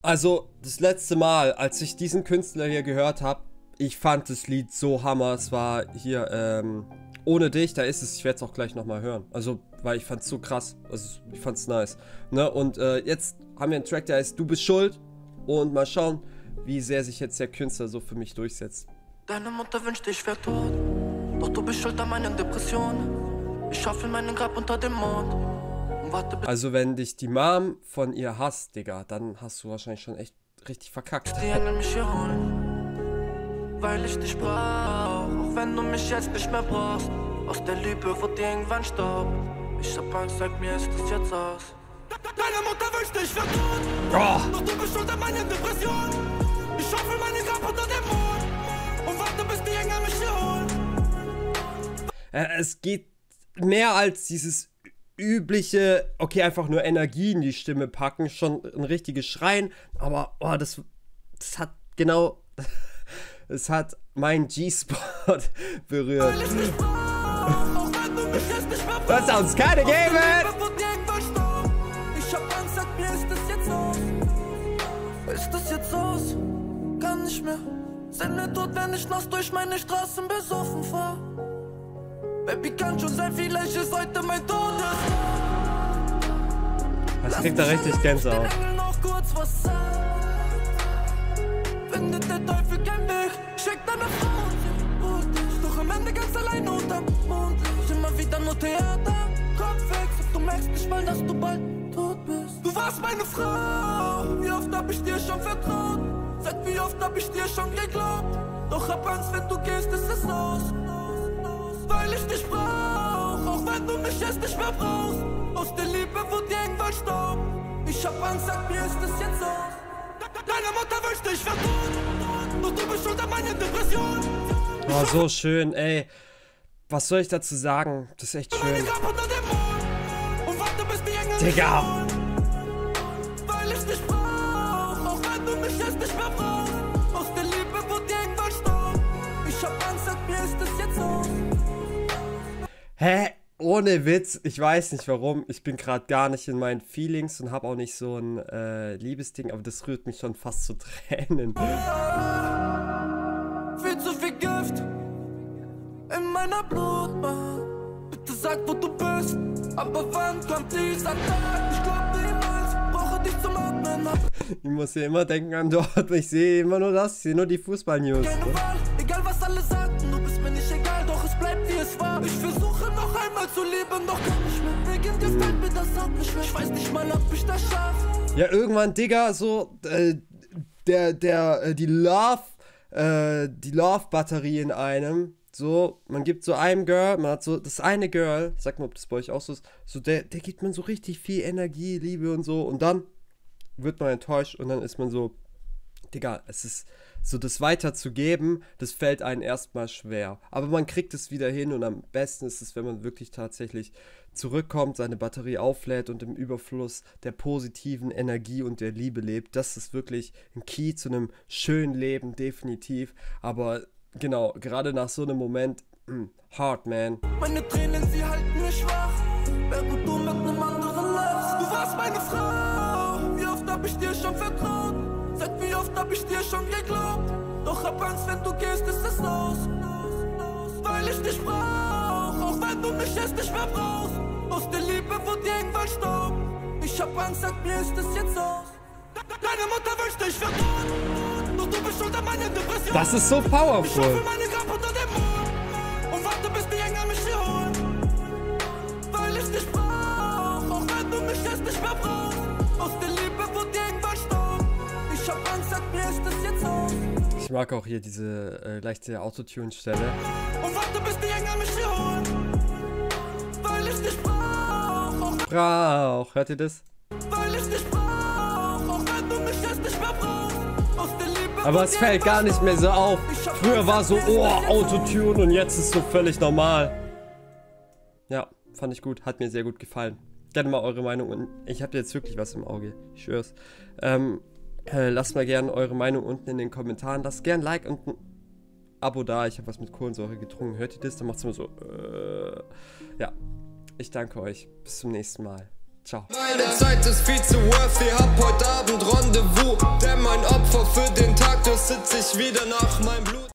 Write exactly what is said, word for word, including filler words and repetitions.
Also, das letzte Mal, als ich diesen Künstler hier gehört habe, ich fand das Lied so hammer. Es war hier, ähm, Ohne dich, da ist es. Ich werde es auch gleich nochmal hören. Also, weil ich fand es so krass. Also, ich fand es nice. Ne? Und äh, jetzt haben wir einen Track, der heißt Du bist schuld. Und mal schauen, wie sehr sich jetzt der Künstler so für mich durchsetzt. Deine Mutter wünscht, ich wär tot. Doch du bist schuld an meinen Depressionen. Ich schaufel meinen Grab unter dem Mond. Und warte, bis Also, wenn dich die Mom von ihr hasst, Digga, dann hast du wahrscheinlich schon echt richtig verkackt. die Engel mich hier holen. Weil ich dich brauch, auch wenn du mich jetzt nicht mehr brauchst. Aus der Liebe wird irgendwann Staub. Ich hab Angst, sag mir, ist das jetzt aus? Deine Mutter wünscht, ich wär tot. Oh. Doch du bist schuld an meinen Depressionen. Ich schaufel meinen Grab unter dem Mond. Und warte, bis die Engel mich hier holen. Äh, es geht mehr als dieses übliche, okay, einfach nur Energie in die Stimme packen, schon ein richtiges Schreien, aber oh, das, das hat genau, es hat meinen G-Spot berührt. Das sounds kinda gay, man! Ich hab Angst, sag mir, ist das jetzt aus? Ist das jetzt aus? Kann nicht mehr. Sind mir tot, wenn ich nachts durch meine Straßen besoffen fahr. Baby, kann schon sein, vielleicht ist heute mein Tod. Das kriegt da richtig Gänsehaut. Noch kurz was sagen. Findet der Teufel kein Weg, schickt deine Frau und sie doch am Ende ganz alleine unterm Mond. Immer wieder nur Theater, Kopf weg, sag du merkst nicht mal, dass du bald tot bist. Du warst meine Frau, wie oft hab ich dir schon vertraut? Sag, wie oft hab ich dir schon geglaubt? Doch hab Angst, wenn du gehst, ist es aus. Weil ich dich brauch, auch wenn du mich jetzt nicht mehr brauchst. Aus der Liebe wird irgendwann Staub. Ich hab Angst, sag mir, ist das jetzt aus? Deine Mutter wünscht, ich wär tot. Doch du bist schuld an meinen Depressionen. Oh, so schön, ey. Was soll ich dazu sagen? Das ist echt schön. Digga! Weil ich dich brauch, auch wenn du mich jetzt nicht mehr brauchst. Aus der Liebe wird irgendwann Staub. Ich hab Angst, sag mir, ist das jetzt aus? Hä? Ohne Witz, ich weiß nicht warum. Ich bin gerade gar nicht in meinen Feelings und habe auch nicht so ein äh, Liebesding, aber das rührt mich schon fast zu Tränen. Viel zu viel Gift in meiner Blutbahn. Bitte sag, wo du bist. Aber wann kommt dieser Tag? Ich glaub niemals, brauche dich zum Atmen. Ich muss hier immer denken an dort. Ich sehe immer nur das, ich sehe nur die Fußball-News. Keine Wahl, egal was alle sagten, du bist mir nicht egal, doch es bleibt wie es war. Ich versuche noch einmal zu leben, doch kann nicht mehr. Wegen dir fällt mir das auch nicht mehr. Ich weiß nicht mal, ob ich das schaffe. Ja, irgendwann, Digga, so, äh, der, der, äh, die Love, äh, die Love-Batterie in einem. So, man gibt so einem Girl, man hat so das eine Girl, sag mal, ob das bei euch auch so ist, so der, der gibt man so richtig viel Energie, Liebe und so und dann wird man enttäuscht und dann ist man so, Digga, es ist so, das weiterzugeben, das fällt einem erstmal schwer. Aber man kriegt es wieder hin und am besten ist es, wenn man wirklich tatsächlich zurückkommt, seine Batterie auflädt und im Überfluss der positiven Energie und der Liebe lebt. Das ist wirklich ein Key zu einem schönen Leben, definitiv. Aber genau, gerade nach so einem Moment, mh, hard, man. Meine Tränen, sie halten mich wach, während du mit einem anderen lachst. Du warst meine Frau, wie oft hab ich dir schon vertraut? Sag, wie oft hab ich dir schon geglaubt? Doch hab Angst, wenn du gehst, ist es aus. Weil ich dich brauch, auch wenn du mich jetzt nicht mehr brauchst. Aus der Liebe wird irgendwann Staub. Ich hab Angst, sag mir, ist es jetzt aus? Deine Mutter wünscht, ich wär tot. Doch du bist schuld an meinen Depressionen. Das ist so Ich powerful. schaufel meine Grab unter dem Mond. Und warte, bis die Engel mich hier holen. Weil ich dich brauch, auch wenn du mich jetzt nicht mehr brauchst. Aus der Liebe wird irgendwann Staub. Ich hab Angst, sag mir, ist das jetzt aus? Ich mag auch hier diese äh, leichte Autotune-Stelle. Und warte, bis die Engel mich hier holen. Weil ich dich brauch, auch Brauch, hört ihr das? weil ich dich brauch, auch wenn du mich jetzt nicht mehr brauchst. Aus der Liebe Aber es fällt gar nicht mehr so auf. Früher war so, oh, Autotune und jetzt ist so völlig normal. Ja, fand ich gut, hat mir sehr gut gefallen. Gerne mal eure Meinung und ich habe jetzt wirklich was im Auge, ich schwör's. Ähm, äh, lasst mal gerne eure Meinung unten in den Kommentaren. Lasst gerne ein Like und ein Abo da. Ich habe was mit Kohlensäure getrunken. Hört ihr das? Dann macht's immer so. Äh, ja, ich danke euch. Bis zum nächsten Mal. Ciao. Meine Zeit ist viel zu worthy, hab heute Abend Rendezvous. Denn mein Opfer für den Tag, das sitz ich wieder nach meinem Blut.